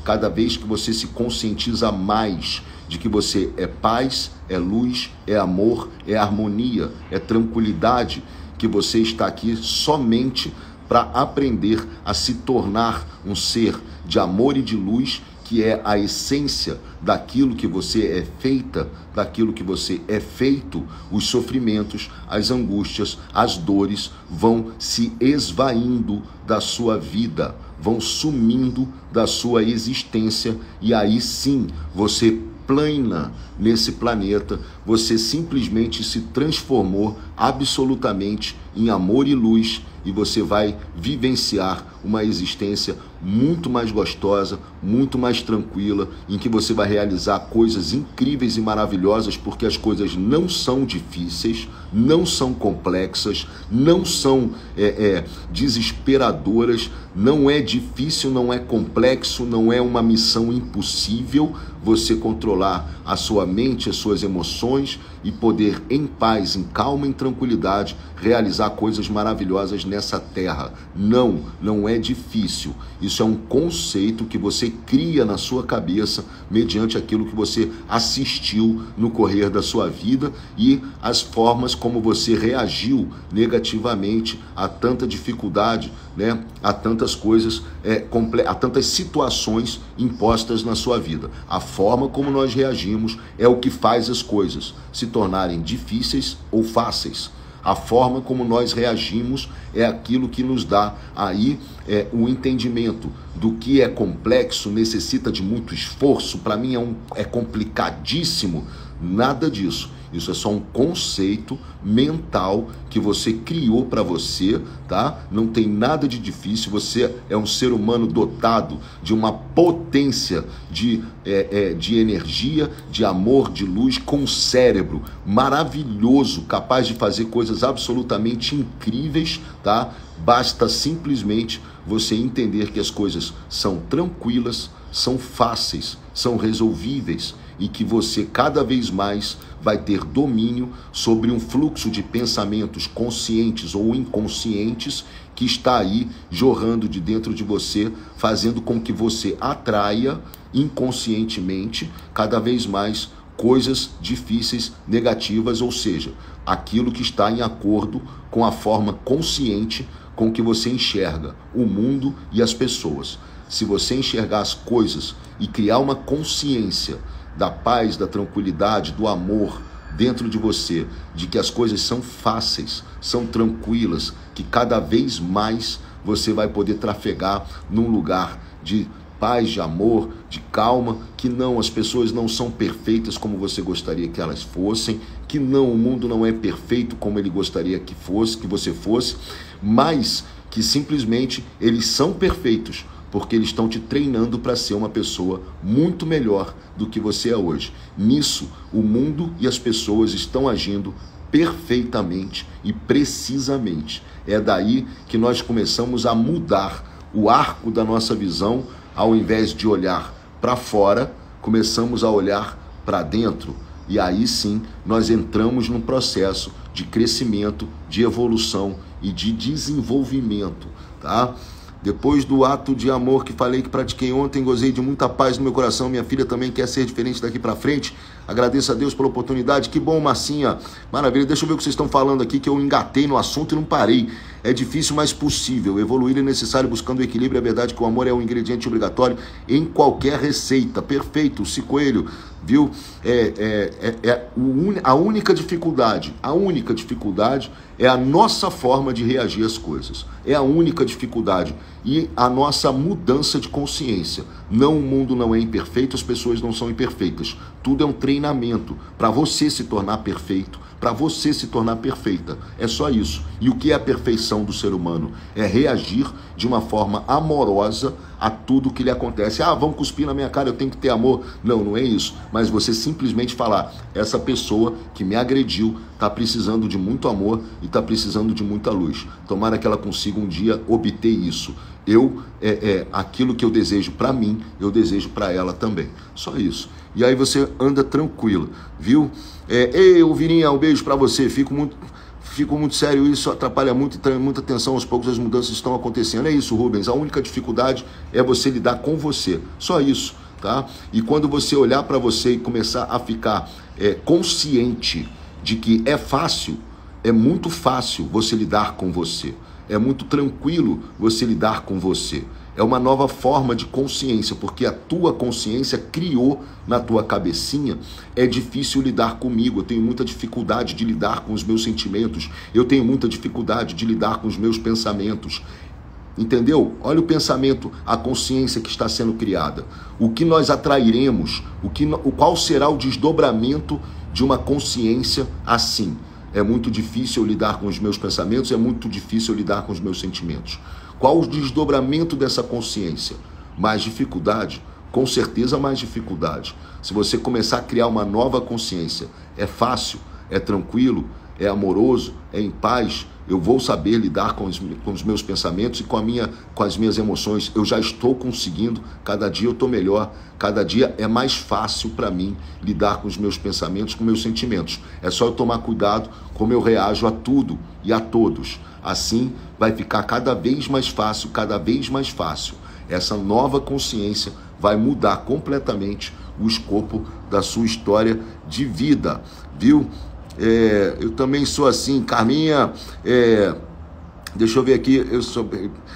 cada vez que você se conscientiza mais de que você é paz, é luz, é amor, é harmonia, é tranquilidade, que você está aqui somente para aprender a se tornar um ser de amor e de luz, que é a essência daquilo que você é feita, daquilo que você é feito. Os sofrimentos, as angústias, as dores vão se esvaindo da sua vida, vão sumindo da sua existência, e aí sim você plana nesse planeta, você simplesmente se transformou absolutamente em amor e luz, e você vai vivenciar uma existência muito mais gostosa, muito mais tranquila, em que você vai realizar coisas incríveis e maravilhosas, porque as coisas não são difíceis, não são complexas, não são é, é, desesperadoras, não é difícil, não é complexo, não é uma missão impossível você controlar a sua mente, as suas emoções e poder em paz, em calma, em tranquilidade, realizar coisas maravilhosas nessa terra. Não, não é difícil. Isso é um conceito que você cria na sua cabeça mediante aquilo que você assistiu no correr da sua vida e as formas como você reagiu negativamente a tanta dificuldade, né? A tantas coisas, é, a tantas situações impostas na sua vida. A forma como nós reagimos é o que faz as coisas se tornarem difíceis ou fáceis. A forma como nós reagimos é aquilo que nos dá aí é, o entendimento do que é complexo, necessita de muito esforço. Para mim é, um, é complicadíssimo. Nada disso. Isso é só um conceito mental que você criou para você, tá? Não tem nada de difícil. Você é um ser humano dotado de uma potência de, é, é, de energia, de amor, de luz, com um cérebro maravilhoso, capaz de fazer coisas absolutamente incríveis, tá? Basta simplesmente você entender que as coisas são tranquilas, são fáceis, são resolvíveis, e que você cada vez mais vai ter domínio sobre um fluxo de pensamentos conscientes ou inconscientes que está aí jorrando de dentro de você, fazendo com que você atraia inconscientemente cada vez mais coisas difíceis, negativas, ou seja, aquilo que está em acordo com a forma consciente com que você enxerga o mundo e as pessoas. Se você enxergar as coisas e criar uma consciência da paz, da tranquilidade, do amor dentro de você, de que as coisas são fáceis, são tranquilas, que cada vez mais você vai poder trafegar num lugar de paz, de amor, de calma, que não, as pessoas não são perfeitas como você gostaria que elas fossem, que não, o mundo não é perfeito como ele gostaria que fosse, que você fosse, mas que simplesmente eles são perfeitos, porque eles estão te treinando para ser uma pessoa muito melhor do que você é hoje. Nisso, o mundo e as pessoas estão agindo perfeitamente e precisamente. É daí que nós começamos a mudar o arco da nossa visão. Ao invés de olhar para fora, começamos a olhar para dentro. E aí sim, nós entramos num processo de crescimento, de evolução e de desenvolvimento, tá? Depois do ato de amor que falei que pratiquei ontem, gozei de muita paz no meu coração. Minha filha também quer ser diferente daqui pra frente. Agradeço a Deus pela oportunidade. Que bom, Marcinha. Maravilha. Deixa eu ver o que vocês estão falando aqui, que eu engatei no assunto e não parei. É difícil, mas possível. Evoluir é necessário buscando o equilíbrio. É verdade que o amor é um ingrediente obrigatório em qualquer receita. Perfeito, Cico Coelho. Viu? É, é, é, é a única dificuldade, a única dificuldade é a nossa forma de reagir às coisas. É a única dificuldade. E a nossa mudança de consciência. Não, o mundo não é imperfeito, as pessoas não são imperfeitas. Tudo é um treinamento para você se tornar perfeito, para você se tornar perfeita. É só isso. E o que é a perfeição do ser humano? É reagir de uma forma amorosa a tudo que lhe acontece. Ah, vão cuspir na minha cara, eu tenho que ter amor. Não, não é isso. Mas você simplesmente falar, essa pessoa que me agrediu está precisando de muito amor e está precisando de muita luz. Tomara que ela consiga um dia obter isso. Eu, é, é aquilo que eu desejo para mim, eu desejo para ela também. Só isso. E aí você anda tranquilo, viu? É, ei, Virinha, um beijo para você. Fico muito... ficou muito sério isso, atrapalha muito e traz muita atenção, aos poucos as mudanças estão acontecendo. É isso, Rubens, a única dificuldade é você lidar com você, só isso, tá? E quando você olhar para você e começar a ficar é, consciente de que é fácil, é muito fácil você lidar com você, é muito tranquilo você lidar com você. É uma nova forma de consciência, porque a tua consciência criou na tua cabecinha. É difícil lidar comigo, eu tenho muita dificuldade de lidar com os meus sentimentos, eu tenho muita dificuldade de lidar com os meus pensamentos. Entendeu? Olha o pensamento, a consciência que está sendo criada. O que nós atrairemos, o que, o qual será o desdobramento de uma consciência assim? É muito difícil lidar com os meus pensamentos, é muito difícil lidar com os meus sentimentos. Qual o desdobramento dessa consciência? Mais dificuldade? Com certeza mais dificuldade. Se você começar a criar uma nova consciência, é fácil, é tranquilo, é amoroso, é em paz, eu vou saber lidar com os, com os meus pensamentos e com, a minha, com as minhas emoções. Eu já estou conseguindo, cada dia eu estou melhor, cada dia é mais fácil para mim lidar com os meus pensamentos, com meus sentimentos. É só eu tomar cuidado como eu reajo a tudo e a todos. Assim vai ficar cada vez mais fácil, cada vez mais fácil. Essa nova consciência vai mudar completamente o escopo da sua história de vida, viu? É, eu também sou assim, Carminha, é, deixa eu ver aqui, eu sou,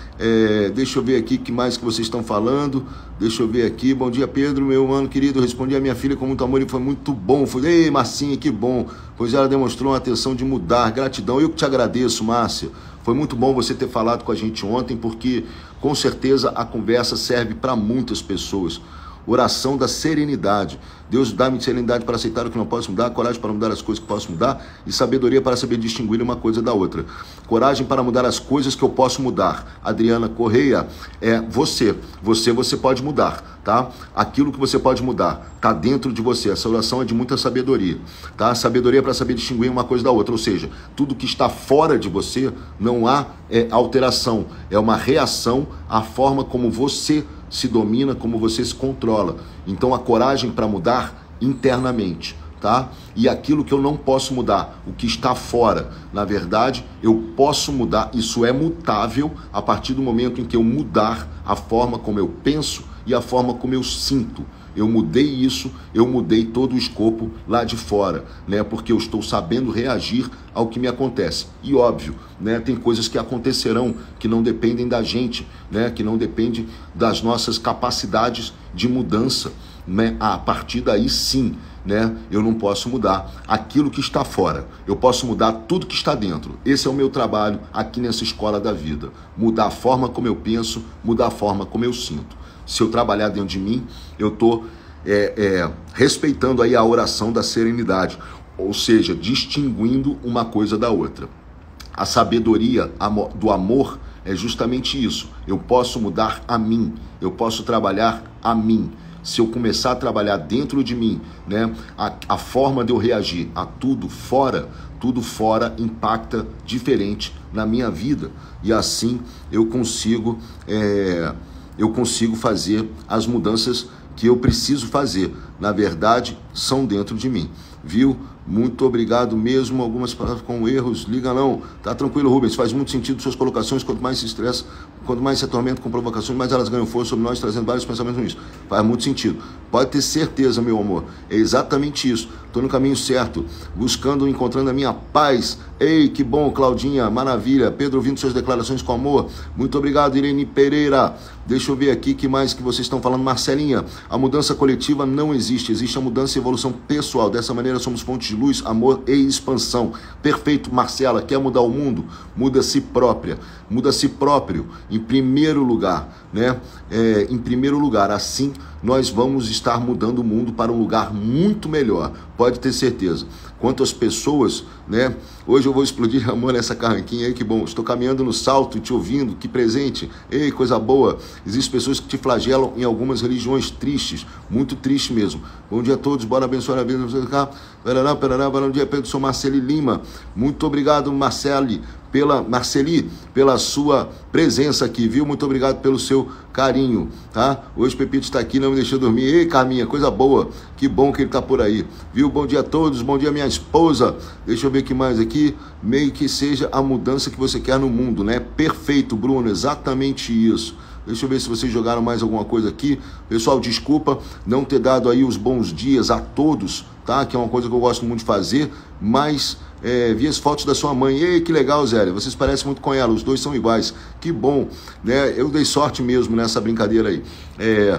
é, deixa eu ver aqui o que mais que vocês estão falando, deixa eu ver aqui, bom dia Pedro, meu mano querido, eu respondi a minha filha com muito amor e foi muito bom, foi, ei Marcinha, que bom, pois ela demonstrou uma atenção de mudar, gratidão, eu que te agradeço, Márcia, foi muito bom você ter falado com a gente ontem, porque com certeza a conversa serve para muitas pessoas. Oração da serenidade. Deus dá-me serenidade para aceitar o que não posso mudar, coragem para mudar as coisas que posso mudar e sabedoria para saber distinguir uma coisa da outra. Coragem para mudar as coisas que eu posso mudar. Adriana Correia, é você. Você, você pode mudar, tá? Aquilo que você pode mudar está dentro de você. Essa oração é de muita sabedoria, tá? Sabedoria para saber distinguir uma coisa da outra. Ou seja, tudo que está fora de você não há é, alteração. É uma reação à forma como você se domina, como você se controla. Então a coragem para mudar internamente, tá? E aquilo que eu não posso mudar, o que está fora, na verdade, eu posso mudar, isso é mutável a partir do momento em que eu mudar a forma como eu penso e a forma como eu sinto. Eu mudei isso, eu mudei todo o escopo lá de fora, né? Porque eu estou sabendo reagir ao que me acontece. E óbvio, né? Tem coisas que acontecerão que não dependem da gente, né? Que não dependem das nossas capacidades de mudança, né? A partir daí sim, né? Eu não posso mudar aquilo que está fora. Eu posso mudar tudo que está dentro. Esse é o meu trabalho aqui nessa escola da vida. Mudar a forma como eu penso, mudar a forma como eu sinto. Se eu trabalhar dentro de mim, eu estou é, é, respeitando aí a oração da serenidade, ou seja, distinguindo uma coisa da outra. A sabedoria do amor é justamente isso. Eu posso mudar a mim, eu posso trabalhar a mim. Se eu começar a trabalhar dentro de mim, né, a, a forma de eu reagir a tudo fora, tudo fora impacta diferente na minha vida. E assim eu consigo... É, eu consigo fazer as mudanças que eu preciso fazer. Na verdade, são dentro de mim. Viu? Muito obrigado mesmo. Algumas palavras com erros, liga não. Tá tranquilo, Rubens. Faz muito sentido suas colocações. Quanto mais se estressa, quanto mais se atormenta com provocações, mais elas ganham força sobre nós, trazendo vários pensamentos ruins. Faz muito sentido. Pode ter certeza, meu amor. É exatamente isso. Estou no caminho certo, buscando, encontrando a minha paz. Ei, que bom, Claudinha, maravilha. Pedro, ouvindo suas declarações com amor. Muito obrigado, Irene Pereira. Deixa eu ver aqui que mais que vocês estão falando. Marcelinha, a mudança coletiva não existe. Existe a mudança e evolução pessoal. Dessa maneira somos pontos de luz, amor e expansão. Perfeito, Marcela. Quer mudar o mundo? Muda a si própria. Muda a si próprio, em primeiro lugar, né? É, em primeiro lugar, assim nós vamos estar mudando o mundo para um lugar muito melhor. Pode ter certeza. Quanto às pessoas, né? Hoje eu vou explodir amor nessa carranquinha aí, que bom. Estou caminhando no salto e te ouvindo, que presente. Ei, coisa boa. Existem pessoas que te flagelam em algumas religiões tristes, muito triste mesmo. Bom dia a todos, bora abençoar a vida. Perará, perará, bom dia, Pedro, sou Marceli Lima. Muito obrigado, Marceli, pela, Marceli, pela sua presença aqui, viu? Muito obrigado pelo seu carinho, tá? Hoje o Pepito está aqui, não me deixou dormir. Ei, Carminha, coisa boa. Que bom que ele está por aí, viu? Bom dia a todos, bom dia minha esposa. Deixa eu ver o que mais aqui. que meio que seja a mudança que você quer no mundo, né? Perfeito, Bruno, exatamente isso. Deixa eu ver se vocês jogaram mais alguma coisa aqui. Pessoal, desculpa não ter dado aí os bons dias a todos, tá? Que é uma coisa que eu gosto muito de fazer, mas é, vi as fotos da sua mãe. Ei, que legal, Zélia, vocês parecem muito com ela, os dois são iguais. Que bom, né? Eu dei sorte mesmo nessa brincadeira aí. É...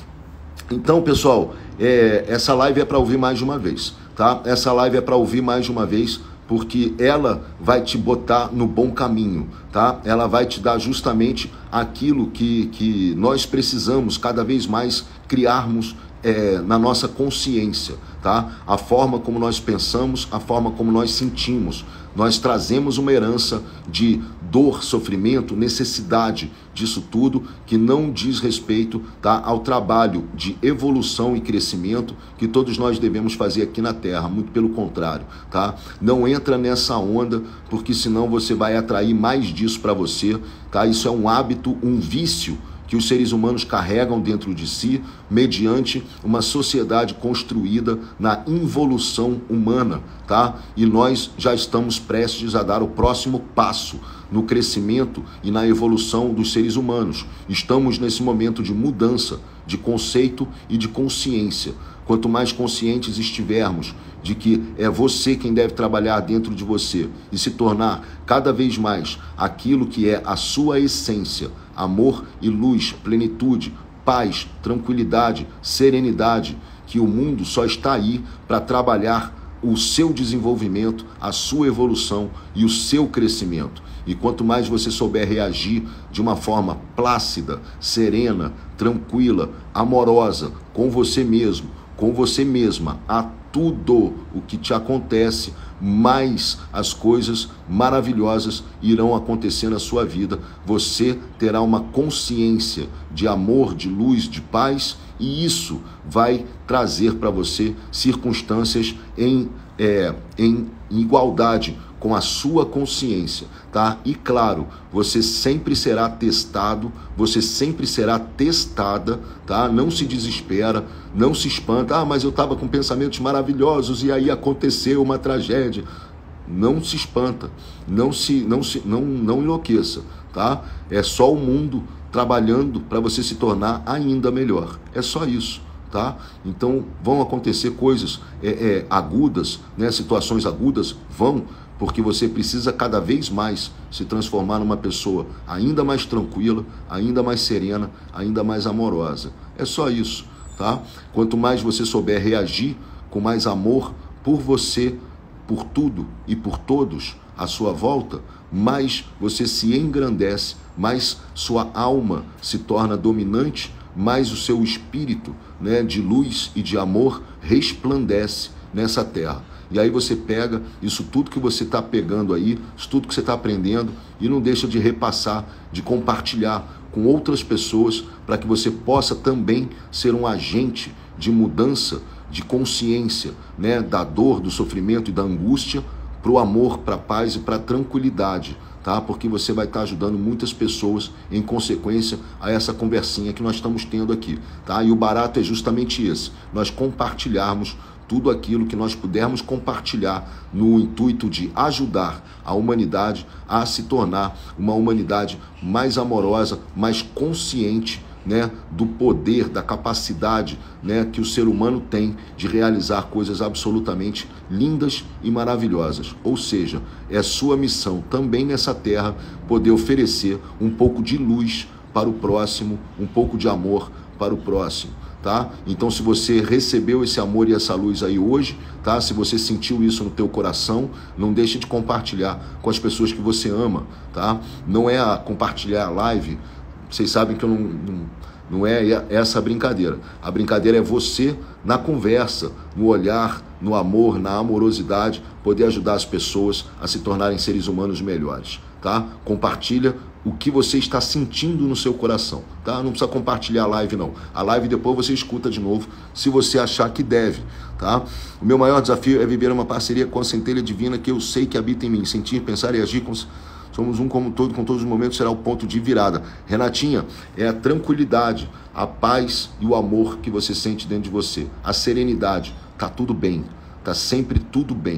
Então, pessoal, é, essa live é para ouvir mais de uma vez, tá? Essa live é para ouvir mais de uma vez, porque ela vai te botar no bom caminho, tá? Ela vai te dar justamente aquilo que, que nós precisamos cada vez mais criarmos é, na nossa consciência, tá? A forma como nós pensamos, a forma como nós sentimos. Nós trazemos uma herança de dor, sofrimento, necessidade disso tudo, que não diz respeito, tá, ao trabalho de evolução e crescimento que todos nós devemos fazer aqui na Terra, muito pelo contrário, tá? Não entra nessa onda, porque senão você vai atrair mais disso para você, tá? Isso é um hábito, um vício que os seres humanos carregam dentro de si, mediante uma sociedade construída na involução humana, tá? E nós já estamos prestes a dar o próximo passo no crescimento e na evolução dos seres humanos. Estamos nesse momento de mudança de conceito e de consciência. Quanto mais conscientes estivermos de que é você quem deve trabalhar dentro de você e se tornar cada vez mais aquilo que é a sua essência, amor e luz, plenitude, paz, tranquilidade, serenidade, que o mundo só está aí para trabalhar o seu desenvolvimento, a sua evolução e o seu crescimento. E quanto mais você souber reagir de uma forma plácida, serena, tranquila, amorosa, com você mesmo, com você mesma, a tudo o que te acontece, mais as coisas maravilhosas irão acontecer na sua vida. Você terá uma consciência de amor, de luz, de paz, e isso vai trazer para você circunstâncias em, é, em igualdade com a sua consciência, tá? E claro, você sempre será testado, você sempre será testada, tá? Não se desespera, não se espanta. Ah, mas eu estava com pensamentos maravilhosos e aí aconteceu uma tragédia. Não se espanta, não se, não se, não, não enlouqueça, tá? É só o mundo trabalhando para você se tornar ainda melhor. É só isso, tá? Então vão acontecer coisas é, é, agudas, né? Situações agudas vão, porque você precisa cada vez mais se transformar numa pessoa ainda mais tranquila, ainda mais serena, ainda mais amorosa. É só isso, tá? Quanto mais você souber reagir com mais amor por você, por tudo e por todos à sua volta, mais você se engrandece, mais sua alma se torna dominante, mais o seu espírito, né, de luz e de amor resplandece nessa terra. E aí você pega isso tudo que você está pegando aí, isso tudo que você está aprendendo, e não deixa de repassar, de compartilhar com outras pessoas, para que você possa também ser um agente de mudança, de consciência, né, da dor, do sofrimento e da angústia, para o amor, para a paz e para a tranquilidade, tá? Porque você vai estar ajudando muitas pessoas em consequência a essa conversinha que nós estamos tendo aqui, tá? E o barato é justamente esse, nós compartilharmos tudo aquilo que nós pudermos compartilhar no intuito de ajudar a humanidade a se tornar uma humanidade mais amorosa, mais consciente, né, do poder, da capacidade, né, que o ser humano tem de realizar coisas absolutamente lindas e maravilhosas. Ou seja, é sua missão também nessa terra poder oferecer um pouco de luz para o próximo, um pouco de amor para o próximo. Tá? Então, se você recebeu esse amor e essa luz aí hoje, tá? Se você sentiu isso no teu coração, não deixe de compartilhar com as pessoas que você ama, tá? Não é a compartilhar a live, vocês sabem que eu não, não, não é essa a brincadeira. A brincadeira é você, na conversa, no olhar, no amor, na amorosidade, poder ajudar as pessoas a se tornarem seres humanos melhores, tá? Compartilha o que você está sentindo no seu coração, tá? Não precisa compartilhar a live, não. A live depois você escuta de novo, se você achar que deve, tá? O meu maior desafio é viver uma parceria com a centelha divina que eu sei que habita em mim. Sentir, pensar e agir, como somos um como todo, com todos os momentos será o ponto de virada. Renatinha, é a tranquilidade, a paz e o amor que você sente dentro de você. A serenidade, tá tudo bem, tá sempre tudo bem.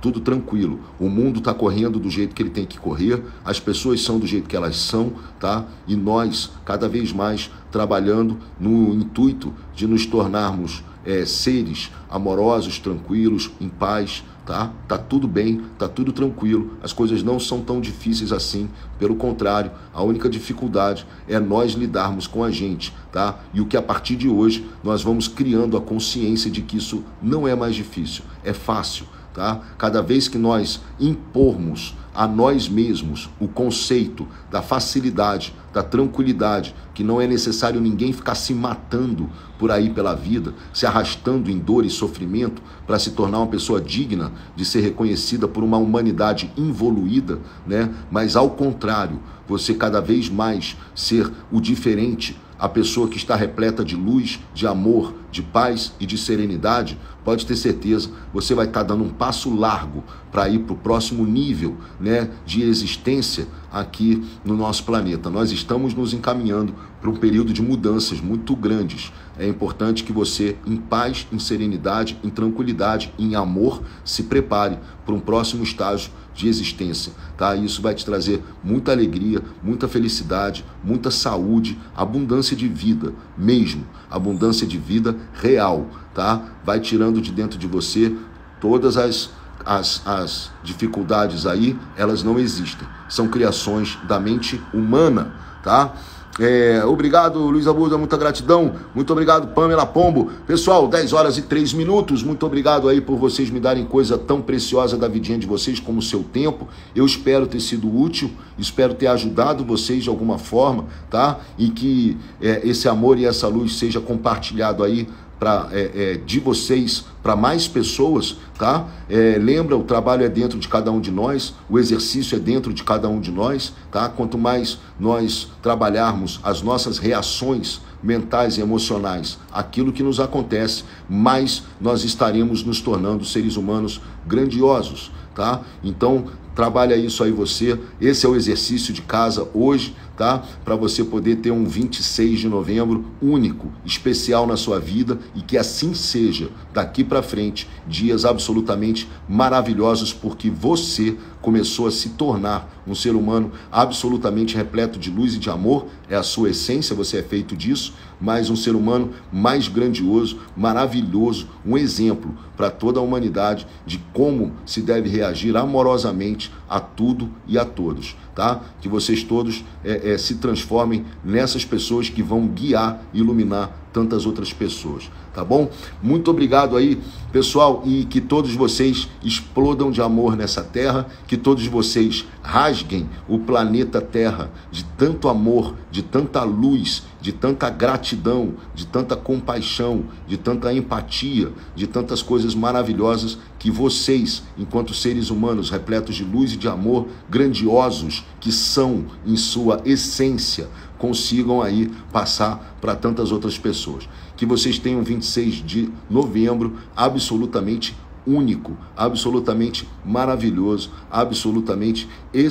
tudo tranquilo. O mundo está correndo do jeito que ele tem que correr, as pessoas são do jeito que elas são, tá? E nós, cada vez mais, trabalhando no intuito de nos tornarmos é, seres amorosos, tranquilos, em paz, tá? Tá tudo bem, tá tudo tranquilo, as coisas não são tão difíceis assim, pelo contrário, a única dificuldade é nós lidarmos com a gente, tá? E o que a partir de hoje nós vamos criando a consciência de que isso não é mais difícil, é fácil, tá? Cada vez que nós impormos a nós mesmos o conceito da facilidade, da tranquilidade, que não é necessário ninguém ficar se matando por aí pela vida, se arrastando em dor e sofrimento para se tornar uma pessoa digna de ser reconhecida por uma humanidade involuída, né? Mas ao contrário, você cada vez mais ser o diferente, a pessoa que está repleta de luz, de amor, de paz e de serenidade, pode ter certeza, você vai estar dando um passo largo para ir para o próximo nível, né, de existência aqui no nosso planeta. Nós estamos nos encaminhando para um período de mudanças muito grandes. É importante que você, em paz, em serenidade, em tranquilidade, em amor, se prepare para um próximo estágio de existência, tá? Isso vai te trazer muita alegria, muita felicidade, muita saúde, abundância de vida mesmo, abundância de vida real, tá? Vai tirando de dentro de você todas as, as, as dificuldades aí, elas não existem, são criações da mente humana, tá? É, obrigado, Luiz Abuda, muita gratidão. Muito obrigado, Pamela Pombo. Pessoal, dez horas e três minutos. Muito obrigado aí por vocês me darem coisa tão preciosa da vidinha de vocês como o seu tempo. Eu espero ter sido útil, espero ter ajudado vocês de alguma forma, tá? E que é, esse amor e essa luz seja compartilhado aí pra, é, é, de vocês para mais pessoas, tá? É, lembra, o trabalho é dentro de cada um de nós, o exercício é dentro de cada um de nós, tá? Quanto mais nós trabalharmos as nossas reações mentais e emocionais, aquilo que nos acontece, mais nós estaremos nos tornando seres humanos grandiosos, tá? Então, trabalha isso aí você, esse é o exercício de casa hoje, tá? Para você poder ter um vinte e seis de novembro único, especial na sua vida e que assim seja daqui para frente, dias absolutamente maravilhosos, porque você começou a se tornar um ser humano absolutamente repleto de luz e de amor, é a sua essência, você é feito disso, mas um ser humano mais grandioso, maravilhoso, um exemplo para toda a humanidade de como se deve reagir amorosamente a tudo e a todos, tá? Que vocês todos é, é, se transformem nessas pessoas que vão guiar e iluminar tantas outras pessoas, tá bom? Muito obrigado aí, pessoal, e que todos vocês explodam de amor nessa terra, que todos vocês rasguem o planeta Terra de tanto amor, de tanta luz, de tanta gratidão, de tanta compaixão, de tanta empatia, de tantas coisas maravilhosas que vocês, enquanto seres humanos repletos de luz e de amor, grandiosos que são em sua essência, consigam aí passar para tantas outras pessoas. Que vocês tenham vinte e seis de novembro absolutamente único, absolutamente maravilhoso, absolutamente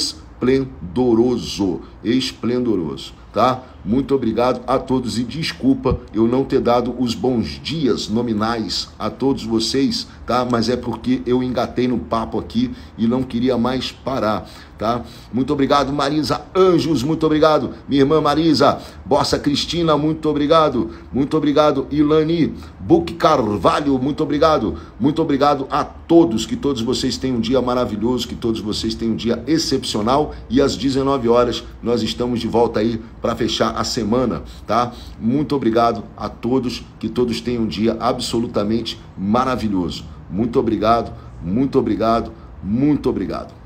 esplendoroso, esplendoroso, tá? Muito obrigado a todos e desculpa eu não ter dado os bons dias nominais a todos vocês, tá? Mas é porque eu engatei no papo aqui e não queria mais parar, tá? Muito obrigado, Marisa Anjos, muito obrigado, minha irmã Marisa, Bossa Cristina, muito obrigado, muito obrigado, Ilani Buque Carvalho, muito obrigado, muito obrigado a todos, que todos vocês tenham um dia maravilhoso, que todos vocês tenham um dia excepcional e às dezenove horas nós estamos de volta aí para fechar a semana, tá? Muito obrigado a todos, que todos tenham um dia absolutamente maravilhoso. Muito obrigado, muito obrigado, muito obrigado.